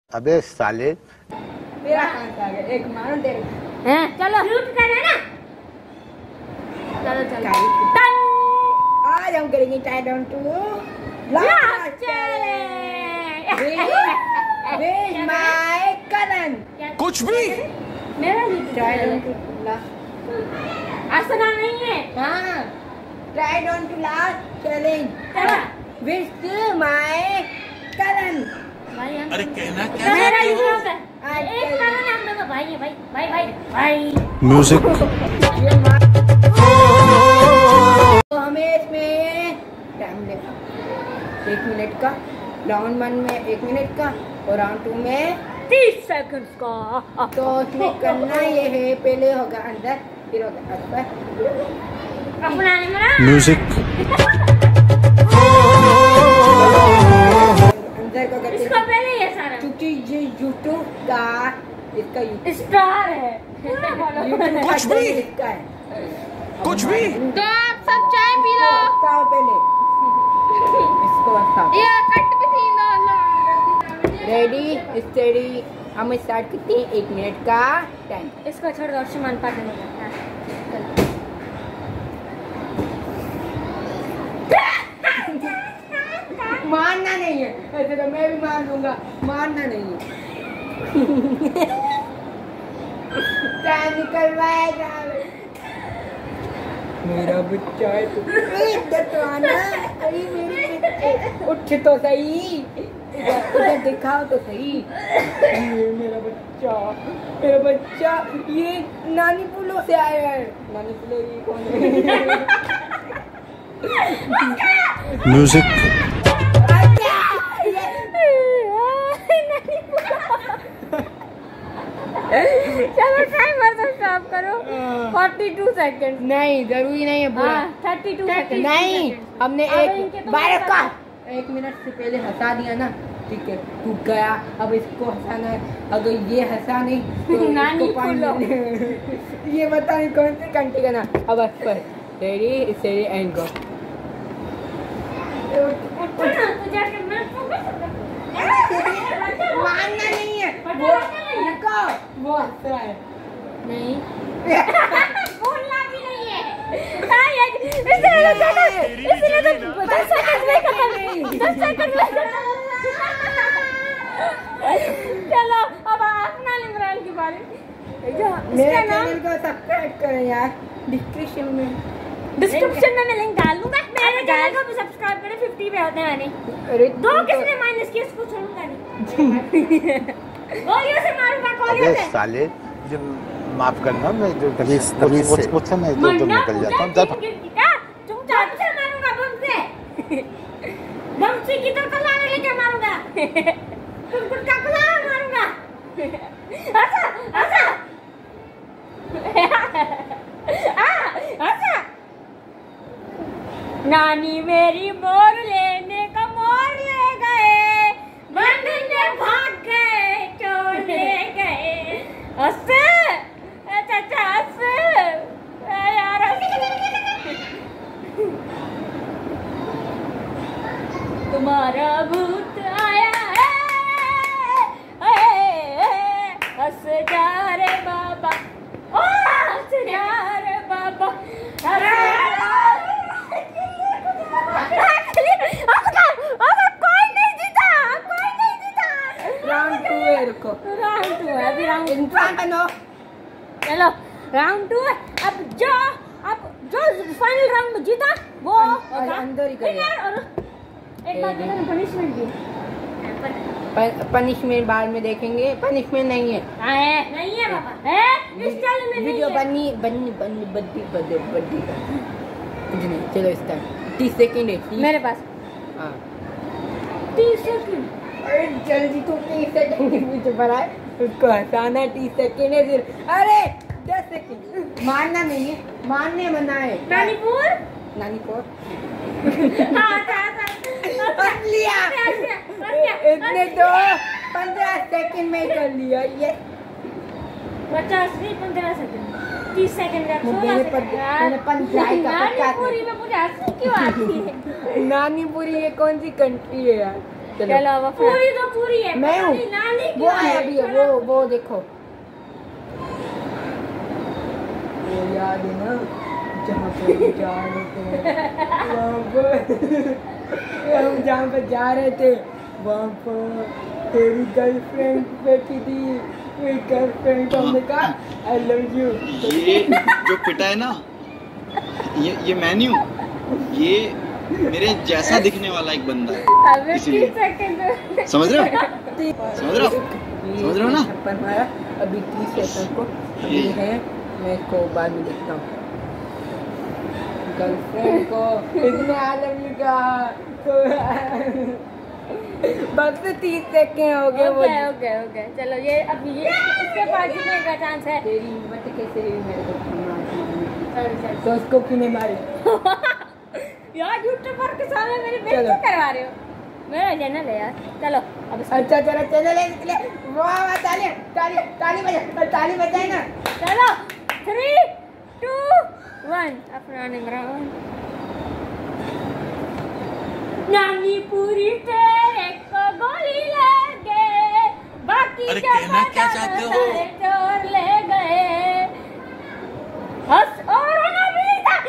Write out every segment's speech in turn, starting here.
अबे साले तेरा कहाँ से आ गया? एक मारो तेरे हैं चलो शूट करना ना। चलो चलो आज हम करेंगे tie down to last challenge with my Karan. कुछ भी मेरा भी टाई डाउन टू लास्ट आसना नहीं है। हाँ tie down to last challenge with my Karan. अरे कहना क्या मेरा चाहते हो? एक मारो ना हम दोनों भाई है भाई भाई भाई भाई। म्यूजिक तो हमें इसमें टाइम लेगा 1 मिनट का, राउंड 1 में 1 मिनट का और राउंड 2 में 30 सेकंड्स का। तो उसमें करना ये है, पहले होगा अंदर फिर होगा ऊपर। अपना मेरा म्यूजिक अंदर का करते इसको पहले ये सारा क्योंकि ये यूट्यूब का इसका स्टार है। यूट्यूब कुछ भी इसका है। कुछ भी तो आप सब चाय पी लो। बताओ पहले इसको बताओ। ये कट भी थी लो। रेडी स्टडी हम स्टार्ट करते हैं 1 मिनट का टाइम। इसको छोड़ दो सुमन पाठ में। मारना नहीं है, ऐसे तो मैं भी मार दूंगा, मारना नहीं है। टाइम निकल रहा है। मेरा बच्चा है तो आना। अरे मेरे उठ तो सही, इधर दिखाओ तो सही। ये मेरा बच्चा ये नानी पुलो से आया है। नानी पुलो ये कौन है? म्यूजिक चलो टाइमर तो स्टॉप करो। 42 सेकंड। नहीं जरूरी नहीं है पूरा। 32 सेकंड। नहीं हमने अब एक इनके तो बार बता का 1 मिनट से पहले हंसा दिया ना, ठीक है टूट गया। अब इसको हंसाना है, अगर ये हंसा नहीं तो नानी इसको पानी ये बता नहीं कौन से कंट्री का ना। अब बस पर रेडी स्टेडी एंड गो। मानना नहीं है वो हंस रहा है। नहीं बोलना भी नहीं है। इसने तो 10 सेकंड में खत्म। 10 सेकंड में चलो अब अपना इमरान की बारी। मेरे चैनल को सब्सक्राइब करें यार, डिस्क्रिप्शन में मैं लिंक डाल दूंगा। मेरे चैनल को भी सब्सक्राइब करें। 50 पे होते हैं आने। अरे 2 किसने माइनस किया इसको छोड़ूंगा नहीं। गोलियों से मारूंगा गोलियों अबे से। साले जो माफ करना, मैं जो मुझसे मैं इधर उधर निकल जाता हूँ। जब तुम चाकू से मारूंगा, बम से की तरह कलाने लेके मारूंगा। तुम कुछ का कलाने मारूंगा। ऐसा नानी मेरी मोर लेने का मोर ले गए, बंदे भाग गए, चोर ले गए। हंसे चाचा हंसे यार। तुम्हारा भूत आया है, हंस जा रे बाबा, ओ हंस जा रे बाबा। राउंड 2 है, रुको राउंड 2 है अभी। राउंड इंसान बनो। चलो राउंड 2 है। अब जो फाइनल राउंड में जीता वो अंदर ही करेगा। और एक बात बताना, पनिशमेंट भी पनिशमेंट बाद में देखेंगे। पनिशमेंट नहीं है, नहीं है बाबा, है इस चैनल में वीडियो नहीं है। बड्डी कुछ नहीं। चलो स्टार्ट। 30 सेकंड है मेरे पास। हाँ 30 सेकंड। अरे जल्दी तो 30 सेकंड के पीछे बढ़ाए, उसको हंसाना 30 सेकंड है फिर। अरे 10 सेकंड मारना नहीं है, मारने मना है। नानीपुर बस लिया इतने तो 15 सेकंड में कर लिया ये। 50 नहीं 15 सेकंड। 30 सेकंड का 16 मैंने पंचायत का नानीपुरी में मुझे हंसी क्यों आती है? नानीपुरी ये कौन सी कंट्री है यार? चलो अब पूरी तो पूरी है। मैं हूँ वो है अभी वो देखो वो याद है ना जहाँ पे हम जा रहे थे वहाँ पर हम जहाँ पे जा रहे थे वहाँ पर तेरी गर्लफ्रेंड बैठी थी। मेरी गर्लफ्रेंड को हमने कहा आई लव यू। ये जो पिटा है ना ये मैं नहीं हूँ, ये मेरे जैसा दिखने वाला एक बंदा है, इसीलिए समझ रहे हो ना। अभी 30 सेकंड को अभी है, मैं इसको बाद में देखता हूँ। गर्लफ्रेंड को इसने आई लव यू कहा तो बस 30 सेकंड हो गए। ओके चलो ये अब ये इसके पास जीतने का चांस है। तेरी हिम्मत कैसे हुई मेरे को तो उसको क्यों नहीं मारी यार यूट्यूबर के सामने मेरी बेइज्जती करवा रहे हो। मेरा चैनल है यार। चलो अब अच्छा चलो चैनल है। वाह ताली बजाए ना। चलो 3 2 1 अफनान इमरान। नानी पूरी तेरे को गोली लगे बाकी अरे कहना क्या चाहते हो? चोर ले गए। हंस और रोना भी नहीं था।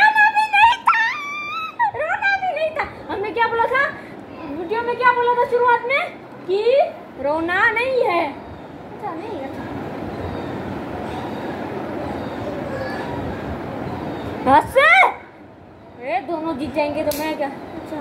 हमने क्या बोला था वीडियो में, क्या बोला था शुरुआत में कि रोना नहीं है। अच्छा नहीं हंस अरे दोनों जीत जाएंगे तो मैं क्या। अच्छा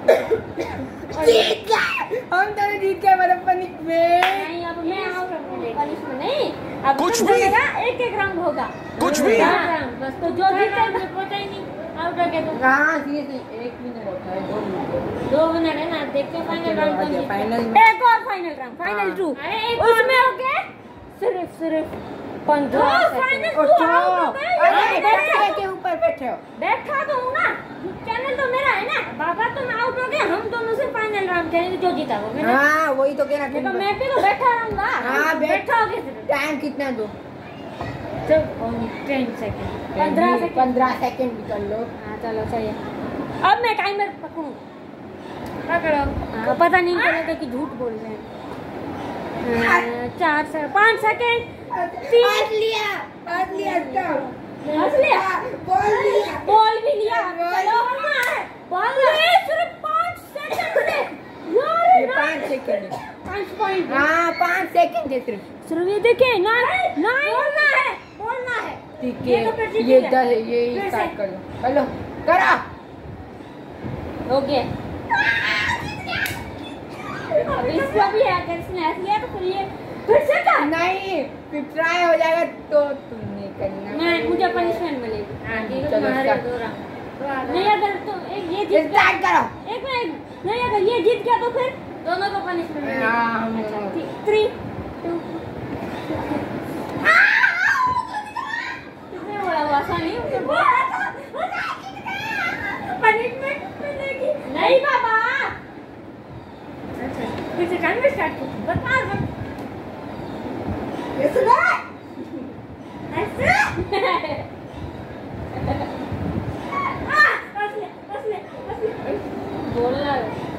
हम दोनों जीत गए मतलब पनिशमेंट नहीं, अब मैं पनिशमेंट नहीं, अब कुछ भी एक राउंड होगा कुछ भी बस। तो जो जीता है पता ही नहीं आउट हो गया। तो हाँ सीरियसली 1 मिनट होता है 2 मिनट 2 मिनट है ना। देखते हैं फाइनल राउंड कौन जीतता है। फाइनल एक और फाइनल राउंड फाइनल 2 उसमें हो गए सिर्फ 15 सेकंड। बैठे के ऊपर बैठे हो। बैठा तो हूँ ना, चैनल तो मेरा है ना। बाबा तुम आउट हो गए, हम दोनों से फाइनल राउंड खेलेंगे, जो जीता वो। हाँ वही तो कह रहा मैं भी तो बैठा रहूंगा। हाँ बैठा हो गया। टाइम कितना दो? 10 सेकंड 15 सेकंड भी कर लो। हाँ चलो सही है। अब मैं टाइमर पकड़ूं। पकड़ो। हाँ, पता नहीं चलेगा कि झूठ बोल रहे हैं। 4 से 5 सेकंड। हंस लिया बॉल भी लिया। चलो बॉल सिर्फ 5 सेकंड से। यार 5 सेकंड 5 पॉइंट। हाँ 5 सेकंड है सिर्फ ये देखिए ना बोलना है ठीक ये तो फिर है। जीत ये गया। डल ये फिर स्टार्ट से। कर लो। हेलो करा हो गया। अब इसका भी है, अगर इसने ऐसे लिया तो फिर ये फिर से क्या? नहीं फिर ट्राई हो जाएगा तो तुमने करना। मैं मुझे पनिशमेंट मिलेगी। हाँ, ठीक है, चलो, तुम्हारे start। 2 राउंड। नहीं अगर तो ये जीत गया, स्टार्ट करो। एक मिनट, नहीं अगर ये जीत गया तो फिर दोनों को पनिशमेंट मिलेगी। हाँ, हम दोनों। 3 2 कितने बोला वो आसान नहीं पनिशमेंट मिलेगी। नहीं बाबा फिर से टाइमर स्टार्ट कर। बता बोलना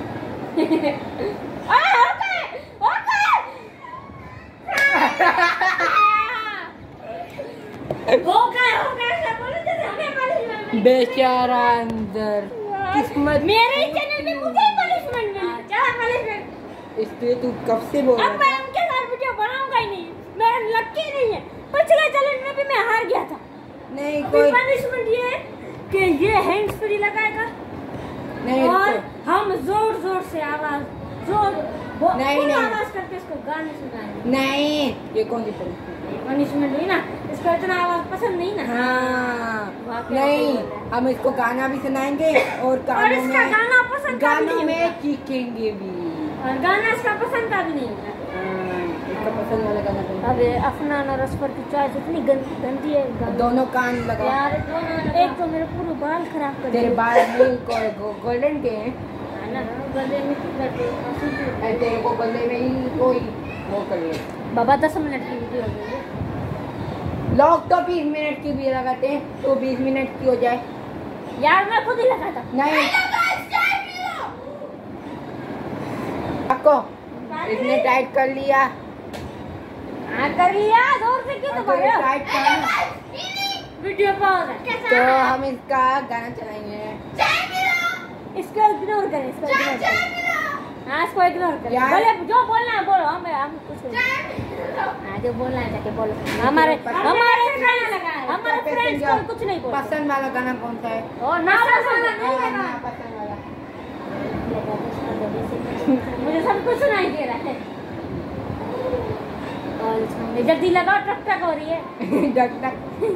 बेचारा अंदर किस्मत। मेरे ही चैनल पे मुझे पनिशमेंट मिली। क्या पनिशमेंट? इस पे तू कब से बोल रहा अब मैं उनके साथ वीडियो बनाऊंगा ही नहीं। मेरा लकी नहीं है। पिछले चैलेंज में भी मैं हार गया था। नहीं अभी कोई पनिशमेंट ये है कि ये हैंड्स फ्री लगाएगा नहीं और रुको। हम जोर जोर से आवाज नहीं, नहीं। आवाज करके इसको गाने सुनाएंगे। नहीं ये कौन सी पनिशमेंट? पनिशमेंट हुई ना, इसको इतना आवाज पसंद नहीं ना। हाँ वाकई नहीं बोल रहा है। हम इसको गाना भी सुनाएंगे और और गानों इसका में गाना पसंद का भी गानों नहीं में होगा। चीखेंगे भी। और गाना इसका पसंद का भी नहीं होगा। इसका पसंद वाला गाना सुनते अब अफनान और असफर की चॉइस इतनी गंदी है हैं। गाने। दोनों कान लगा। यार एक तो मेरे पूरे बाल खराब कर तेरे दिए। बाल नहीं गोल्डन के हैं। है ना, गले में की करते हैं। तेरे को गले में ही कोई वो कर ले। बाबा 10 मिनट की वीडियो हो गई। लोग तो 20 मिनट की भी लगाते हैं तो 20 मिनट की हो जाए। यार मैं खुद ही लगा था। नहीं देखो इसने टाइट कर लिया। हाँ कर लिया, जोर से क्यों दबा रहे हो? टाइट करना। वीडियो पॉज है। तो हम इसका गाना चलाएंगे। इसको इग्नोर करें, इसको इग्नोर करें। हाँ इसको इग्नोर करें। बोले जो बोलना है बोलो, हम कुछ नहीं। हाँ जो बोलना है जाके बोलो। हमारे फ्रेंड्स को कुछ नहीं बोलते। पसंद वाला गाना कौन सा है? और ना पसंद नहीं है ना। पसंद वाला। मुझे सब कुछ सुनाई दे रहा है। जल्दी लगाओ, टक टक हो रही है। टक टक।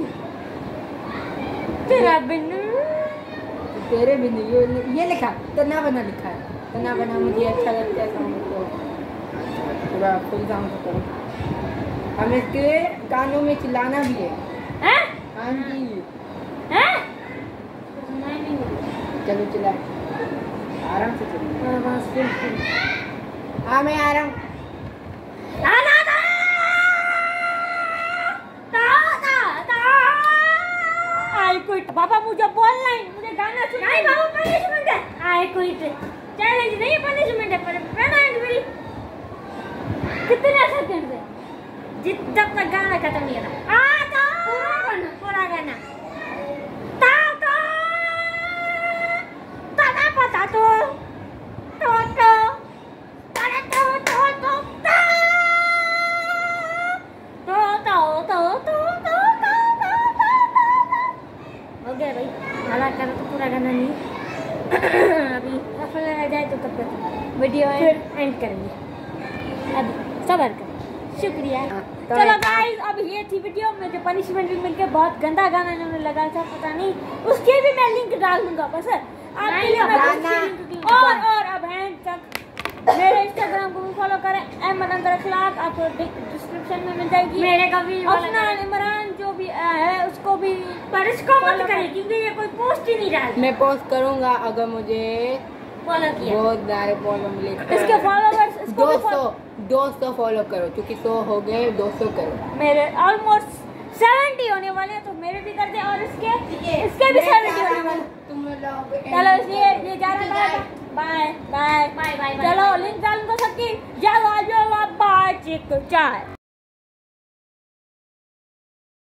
तेरा बिन्नू, तेरे बिन्नू ये लिखा तना बना लिखा है। तना बना मुझे अच्छा लगता है सॉन्ग को पूरा फुल सॉन्ग करो। हम इसके कानों में चिल्लाना भी है। हैं? हाँ जी। हैं? चलो चिल्ला, आराम से चलो। हाँ मैं आ रहा हूँ। पापा मुझे बोलना है, मुझे गाना सुनना है। नहीं बाबू पनिशमेंट है। I quit. चैलेंज नहीं पनिशमेंट है, पर पेनल्टी मेरी। कितने सेकंड है? जब तक गाना खत्म नहीं होता। पूरा गाना। पता तो हो गया भाई, हालांकि करो तो पूरा गाना नहीं। अभी सफल रह जाए तो तब तक वीडियो एंड करेंगे। अभी सबर करें। शुक्रिया। चलो गाइस, अब ये थी वीडियो में जो पनिशमेंट भी मिलके बहुत गंदा गाना इन्होंने लगाया था, पता नहीं उसके भी मैं लिंक डाल दूंगा। बस आपके लिए और अब एंड तक मेरे इंस्टाग्राम को भी फॉलो करें, अहमद अंदर अखलाक, आपको डिस्क्रिप्शन में मिल जाएगी। मेरे का भी अफनान इमरान जो भी है उसको भी, पर इसको मत करें क्योंकि ये कोई पोस्ट ही नहीं डाल। मैं पोस्ट करूंगा अगर मुझे फॉलो किया, बहुत सारे फॉलो मिले। इसके फॉलोवर्स 200 फॉलो करो, क्योंकि 100 हो गए, 200 करो। मेरे ऑलमोस्ट 70 होने वाले हैं, तो मेरे भी कर दे और इसके भी 70 होने वाले। चलो इसलिए ये जा रहा है। Bye bye bye bye. चलो लिंक डाल दो सबकी। जाओ बाय चिक चाय।